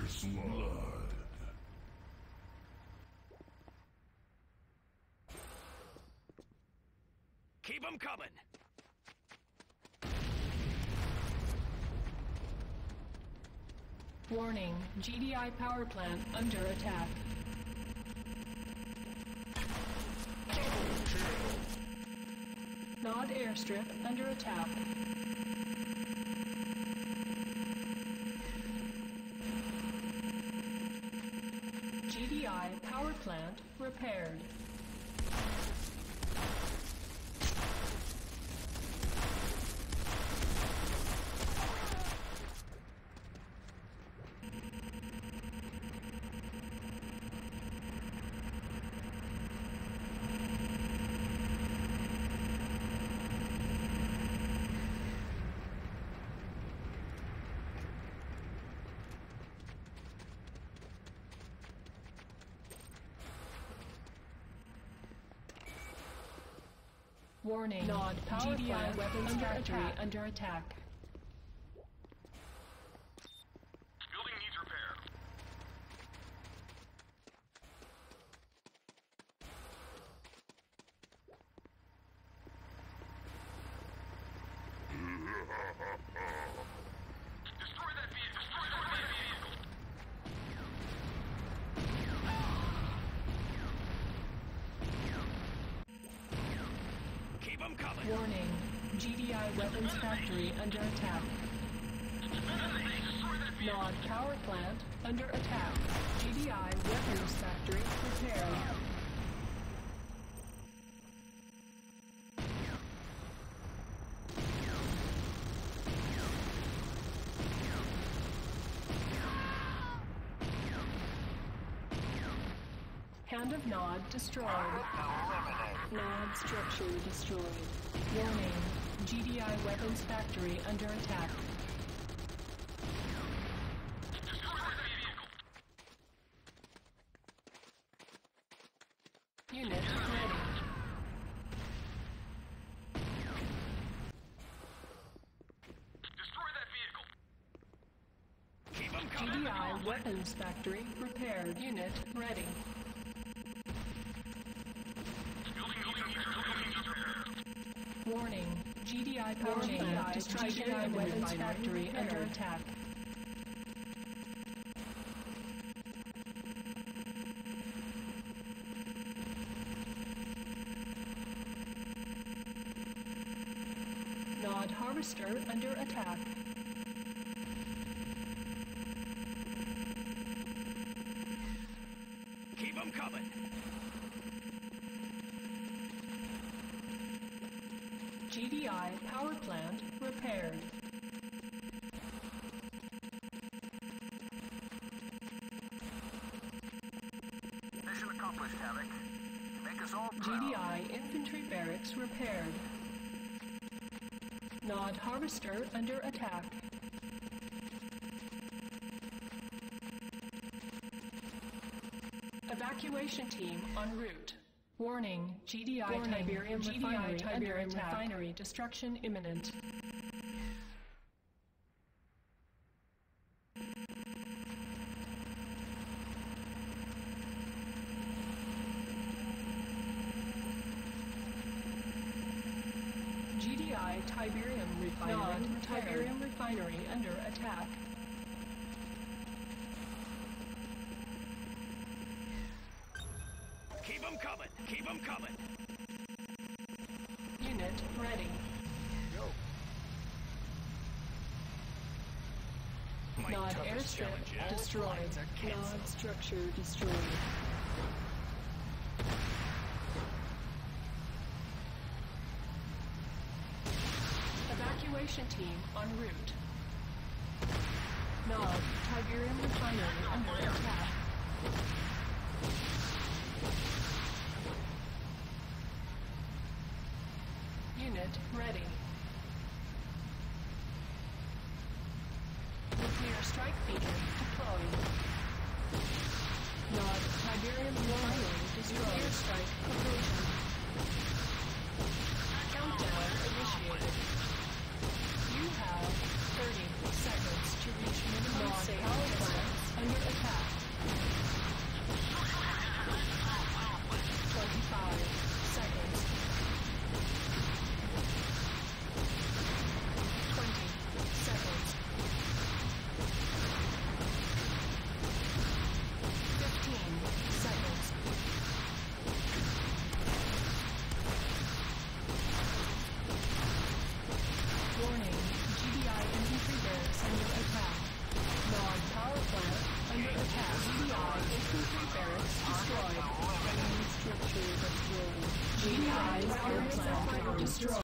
First blood. Keep them coming. Warning, GDI power plant under attack. Double kill. Nod airstrip under attack. GDI power plant repaired. Warning, Nod power GDI plant weapons under factory under attack. Building needs repair. Destroy that vehicle! Destroy that vehicle! Keep them coming. Warning, GDI weapons factory under attack. Nod power plant under attack. GDI weapons factory repaired. Hand of Nod destroyed. Nod structure destroyed. Warning, GDI weapons factory under attack. Unit ready. Destroy that vehicle! Keep them coming. GDI weapons factory repaired. Unit ready. Warning, GDI power plant destroyed. GDI weapons factory under attack. Nod harvester under attack. Keep them coming. GDI power plant repaired. Mission accomplished, Havoc. Make us all proud. GDI infantry barracks repaired. Nod harvester under attack. Evacuation team en route. Warning, GDI Tiberium refinery destruction imminent. GDI Tiberium refinery under attack. Keep them coming. Keep them coming. Unit ready. Go. My Nod toughest airstrip challenge yet. destroyed. Flights are canceled. Nod structure destroyed. Evacuation team en route. Nod Tiberium refinery under attack. Unit ready. Nuclear strike beacon deployed. Nod Tiberium refinery destroyed. Nuclear strike completion. Countdown initiated. You have 30 seconds to reach minimum safe power plants under under attack. GDI infantry barracks destroyed. Enemy structures obscured. GDI's air plant destroyed.